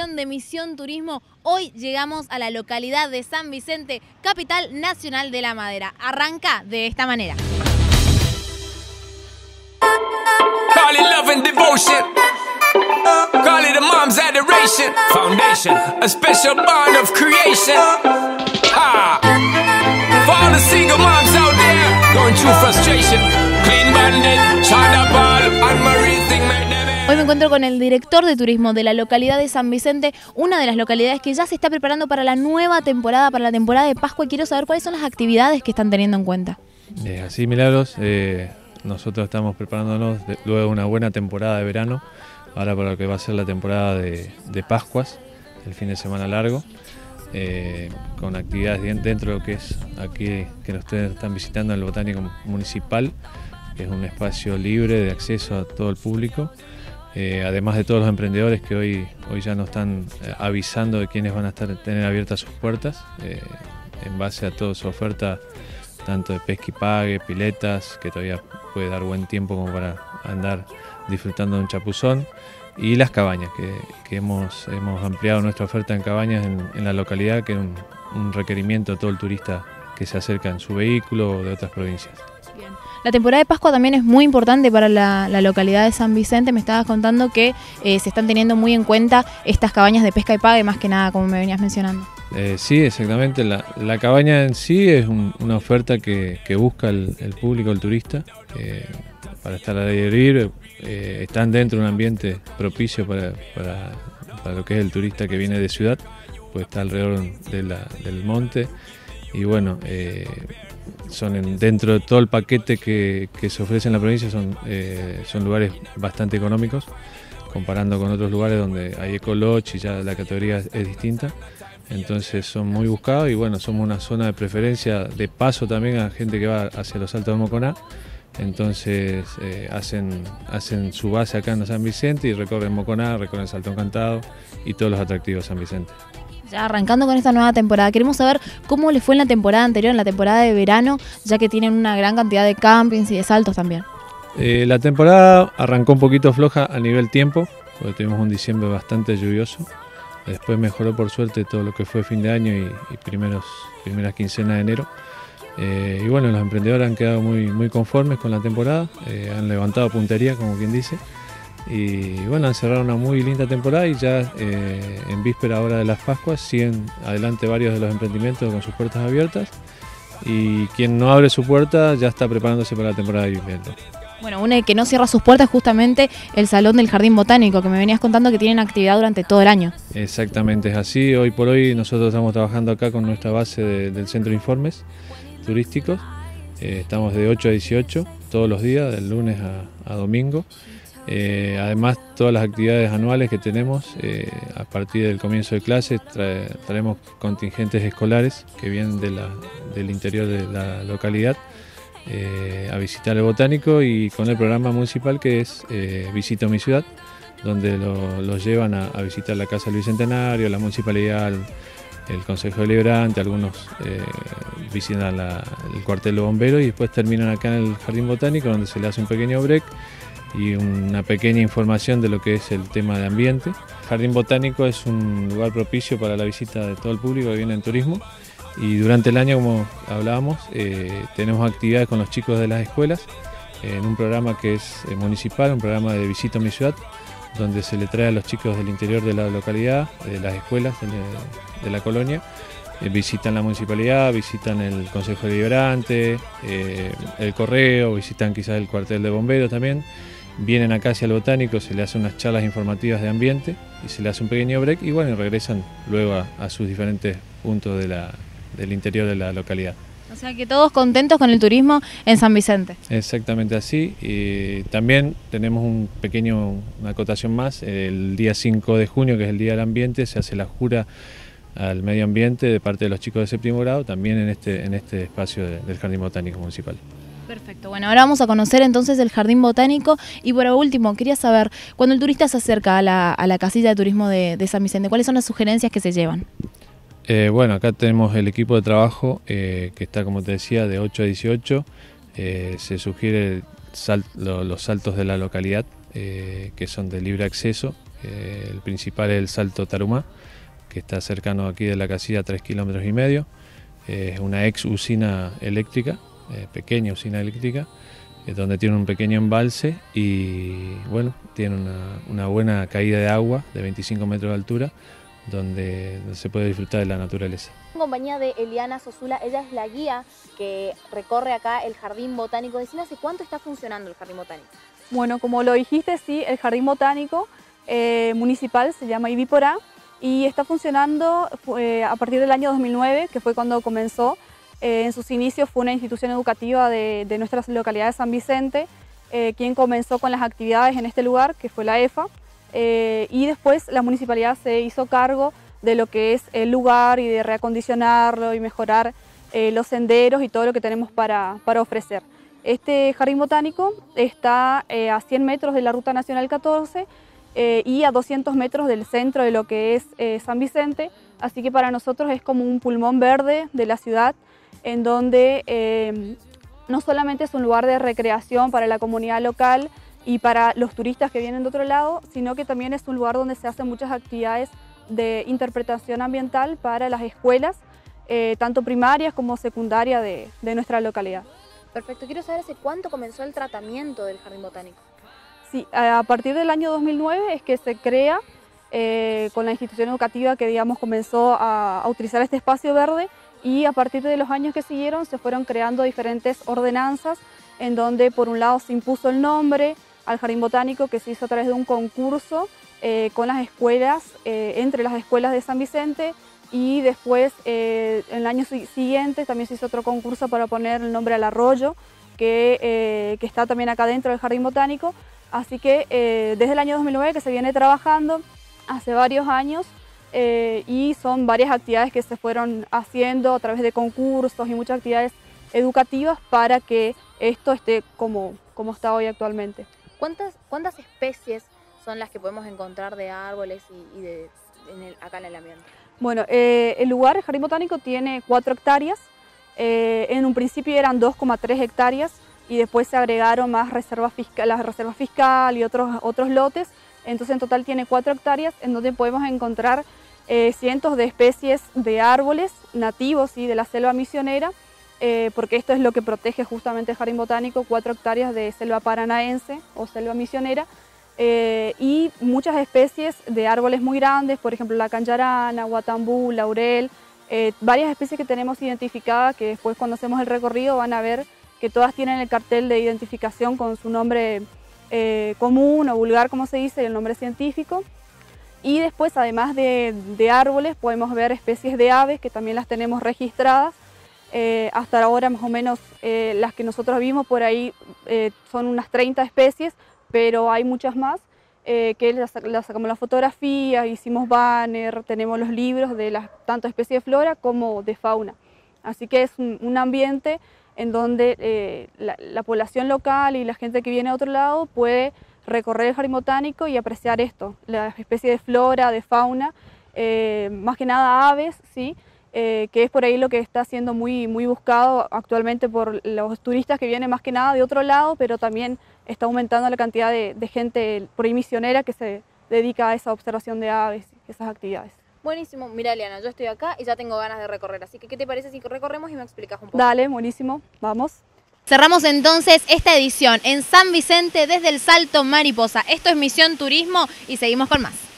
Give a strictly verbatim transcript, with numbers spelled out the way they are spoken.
información de Misión Turismo. Hoy llegamos a la localidad de San Vicente, capital nacional de la madera. Arranca de esta manera. Call it love and devotion. Call it a mom's adoration. Foundation, a special bond of creation. Ah. For all the single moms out there going through frustration. Clean Bandit, China Ball, and Marie Thing made them. Hoy me encuentro con el director de turismo de la localidad de San Vicente, una de las localidades que ya se está preparando para la nueva temporada, para la temporada de Pascua, y quiero saber cuáles son las actividades que están teniendo en cuenta. Eh, así, Milagros, eh, nosotros estamos preparándonos de, luego de una buena temporada de verano, ahora para lo que va a ser la temporada de, de Pascuas, el fin de semana largo, eh, con actividades dentro de lo que es aquí que ustedes están visitando, el Botánico Municipal, que es un espacio libre de acceso a todo el público. Eh, además de todos los emprendedores que hoy, hoy ya nos están eh, avisando de quiénes van a estar, tener abiertas sus puertas, eh, en base a toda su oferta, tanto de pesca y pague, piletas, que todavía puede dar buen tiempo como para andar disfrutando de un chapuzón, y las cabañas, que, que hemos, hemos ampliado nuestra oferta en cabañas en, en la localidad, que es un, un requerimiento de todo el turista que se acerca en su vehículo o de otras provincias. Bien. La temporada de Pascua también es muy importante para la, la localidad de San Vicente. Me estabas contando que eh, se están teniendo muy en cuenta estas cabañas de pesca y pague, más que nada, como me venías mencionando. Eh, sí, exactamente. La, la cabaña en sí es un, una oferta que, que busca el, el público, el turista, eh, para estar al aire libre. Eh, están dentro de un ambiente propicio para, para, para lo que es el turista que viene de ciudad, pues está alrededor de la, del monte. Y bueno, eh, son en, dentro de todo el paquete que, que se ofrece en la provincia, son, eh, son lugares bastante económicos, comparando con otros lugares donde hay ecolodge y ya la categoría es, es distinta. Entonces son muy buscados y bueno, somos una zona de preferencia, de paso también a gente que va hacia los Altos de Moconá. Entonces eh, hacen, hacen su base acá en San Vicente y recorren Moconá, recorren Salto Encantado y todos los atractivos de San Vicente. Ya arrancando con esta nueva temporada, queremos saber cómo les fue en la temporada anterior, en la temporada de verano, ya que tienen una gran cantidad de campings y de saltos también. Eh, la temporada arrancó un poquito floja a nivel tiempo, porque tuvimos un diciembre bastante lluvioso. Después mejoró por suerte todo lo que fue fin de año y, y primeros, primeras quincenas de enero. Eh, y bueno, los emprendedores han quedado muy, muy conformes con la temporada, eh, han levantado puntería, como quien dice. Y bueno, han cerrado una muy linda temporada y ya eh, en víspera ahora de las Pascuas siguen adelante varios de los emprendimientos con sus puertas abiertas, y quien no abre su puerta ya está preparándose para la temporada de invierno. Bueno, una que no cierra sus puertas es justamente el Salón del Jardín Botánico, que me venías contando que tienen actividad durante todo el año. Exactamente, es así. Hoy por hoy nosotros estamos trabajando acá con nuestra base de, del Centro de Informes Turísticos. Eh, estamos de ocho a dieciocho todos los días, del lunes a, a domingo. Eh, además, todas las actividades anuales que tenemos, eh, a partir del comienzo de clases, trae, traemos contingentes escolares que vienen de la, del interior de la localidad eh, a visitar el botánico, y con el programa municipal que es eh, Visito mi ciudad, donde lo, los llevan a, a visitar la Casa del Bicentenario, la municipalidad, el, el Consejo Deliberante, algunos eh, visitan la, el cuartel de bomberos y después terminan acá en el Jardín Botánico, donde se le hace un pequeño break y una pequeña información de lo que es el tema de ambiente. El Jardín Botánico es un lugar propicio para la visita de todo el público que viene en turismo, y durante el año, como hablábamos, eh, tenemos actividades con los chicos de las escuelas, eh, en un programa que es eh, municipal, un programa de Visito mi ciudad, donde se le trae a los chicos del interior de la localidad, de las escuelas de, de la colonia, eh, visitan la municipalidad, visitan el Consejo Deliberante, eh, el correo, visitan quizás el cuartel de bomberos también. Vienen acá hacia el botánico, se le hacen unas charlas informativas de ambiente y se le hace un pequeño break y bueno, y regresan luego a, a sus diferentes puntos de la, del interior de la localidad. O sea que todos contentos con el turismo en San Vicente. Exactamente así. Y también tenemos un pequeño, una acotación más. El día cinco de junio, que es el Día del Ambiente, se hace la jura al medio ambiente de parte de los chicos de séptimo grado, también en este, en este espacio de, del Jardín Botánico Municipal. Perfecto, bueno, ahora vamos a conocer entonces el Jardín Botánico, y por último quería saber, cuando el turista se acerca a la, a la casilla de turismo de, de San Vicente, ¿cuáles son las sugerencias que se llevan? Eh, bueno, acá tenemos el equipo de trabajo eh, que está, como te decía, de ocho a dieciocho, eh, se sugiere sal, lo, los saltos de la localidad, eh, que son de libre acceso, Eh, el principal es el Salto Tarumá, que está cercano aquí de la casilla a tres kilómetros y medio. Es una ex usina eléctrica, eh, pequeña usina eléctrica, eh, donde tiene un pequeño embalse y bueno, tiene una, una buena caída de agua de veinticinco metros de altura, donde se puede disfrutar de la naturaleza. En compañía de Eliana Sosula, ella es la guía que recorre acá el Jardín Botánico. Decime, ¿hace cuánto está funcionando el Jardín Botánico? Bueno, como lo dijiste, sí, el Jardín Botánico eh, municipal se llama Ibiporá y está funcionando eh, a partir del año dos mil nueve, que fue cuando comenzó. Eh, en sus inicios fue una institución educativa de, de nuestra localidad de San Vicente, eh, quien comenzó con las actividades en este lugar, que fue la E F A, eh, y después la municipalidad se hizo cargo de lo que es el lugar y de reacondicionarlo y mejorar eh, los senderos y todo lo que tenemos para, para ofrecer. Este jardín botánico está eh, a cien metros de la Ruta Nacional catorce eh, y a doscientos metros del centro de lo que es eh, San Vicente, así que para nosotros es como un pulmón verde de la ciudad, en donde eh, no solamente es un lugar de recreación para la comunidad local y para los turistas que vienen de otro lado, sino que también es un lugar donde se hacen muchas actividades de interpretación ambiental para las escuelas, eh, tanto primarias como secundarias de, de nuestra localidad. Perfecto, quiero saber hace cuánto comenzó el tratamiento del Jardín Botánico. Sí, a partir del año dos mil nueve es que se crea eh, con la institución educativa que digamos comenzó a, a utilizar este espacio verde, y a partir de los años que siguieron se fueron creando diferentes ordenanzas en donde por un lado se impuso el nombre al Jardín Botánico, que se hizo a través de un concurso eh, con las escuelas, eh, entre las escuelas de San Vicente, y después eh, en el año siguiente también se hizo otro concurso para poner el nombre al arroyo, que, eh, que está también acá dentro del Jardín Botánico. Así que eh, desde el año dos mil nueve que se viene trabajando, hace varios años, eh, y son varias actividades que se fueron haciendo a través de concursos y muchas actividades educativas para que esto esté como, como está hoy actualmente. ¿Cuántas, cuántas especies son las que podemos encontrar de árboles y, y de, en el, acá en el ambiente? Bueno, eh, el lugar, el Jardín Botánico, tiene cuatro hectáreas. Eh, en un principio eran dos coma tres hectáreas y después se agregaron más reservas fiscal, las reservas fiscal y otros, otros lotes. Entonces en total tiene cuatro hectáreas en donde podemos encontrar eh, cientos de especies de árboles nativos y de la selva misionera, eh, porque esto es lo que protege justamente el Jardín Botánico, cuatro hectáreas de selva paranaense o selva misionera. Eh, y muchas especies de árboles muy grandes, por ejemplo la canjarana, guatambú, laurel, eh, varias especies que tenemos identificadas que después cuando hacemos el recorrido van a ver que todas tienen el cartel de identificación con su nombre eh, común o vulgar, como se dice, y el nombre científico. Y después, además de, de árboles, podemos ver especies de aves que también las tenemos registradas. Eh, hasta ahora más o menos eh, las que nosotros vimos por ahí eh, son unas treinta especies, pero hay muchas más eh, que las, las sacamos las fotografías, hicimos banner, tenemos los libros de las tanto especies de flora como de fauna. Así que es un, un ambiente en donde eh, la, la población local y la gente que viene de otro lado puede recorrer el Jardín Botánico y apreciar esto, las especies de flora, de fauna, eh, más que nada aves, ¿sí? Eh, que es por ahí lo que está siendo muy, muy buscado actualmente por los turistas que vienen más que nada de otro lado, pero también está aumentando la cantidad de, de gente por ahí misionera que se dedica a esa observación de aves y esas actividades. Buenísimo. Mira, Eliana, yo estoy acá y ya tengo ganas de recorrer, así que ¿qué te parece si recorremos y me explicas un poco? Dale, buenísimo, vamos. Cerramos entonces esta edición en San Vicente desde el Salto Mariposa. Esto es Misión Turismo y seguimos con más.